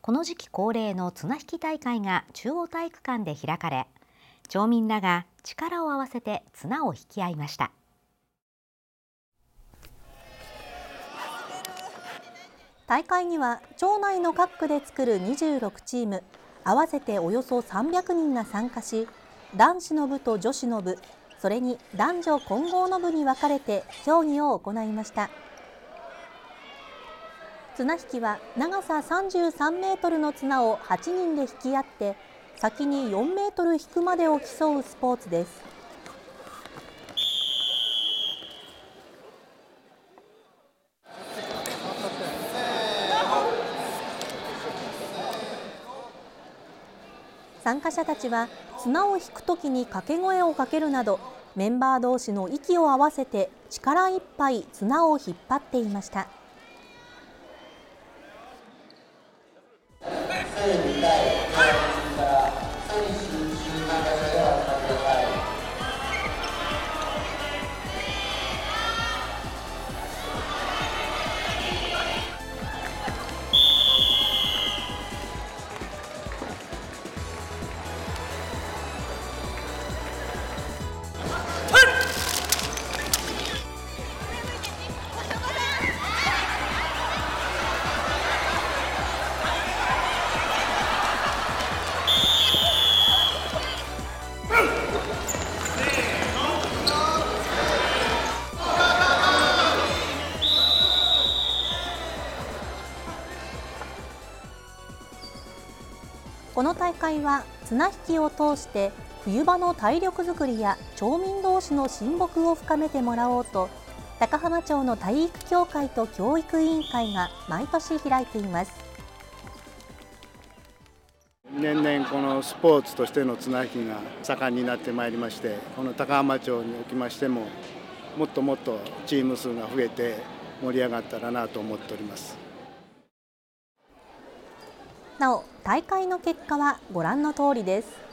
この時期恒例の綱引き大会が中央体育館で開かれ、町民らが力を合わせて綱を引き合いました。 大会には町内の各区で作る26チーム合わせておよそ300人が参加し、男子の部と女子の部、それに男女混合の部に分かれて競技を行いました。綱引きは長さ33メートルの綱を8人で引き合って、先に4メートル引くまでを競うスポーツです。参加者たちは綱を引くときに掛け声をかけるなど、メンバー同士の息を合わせて力いっぱい綱を引っ張っていました。この大会は綱引きを通して冬場の体力づくりや町民同士の親睦を深めてもらおうと、高浜町の体育協会と教育委員会が毎年開いています。 年々このスポーツとしての綱引きが盛んになってまいりまして、この高浜町におきましてももっともっとチーム数が増えて盛り上がったらなと思っております。 なお、大会の結果はご覧の通りです。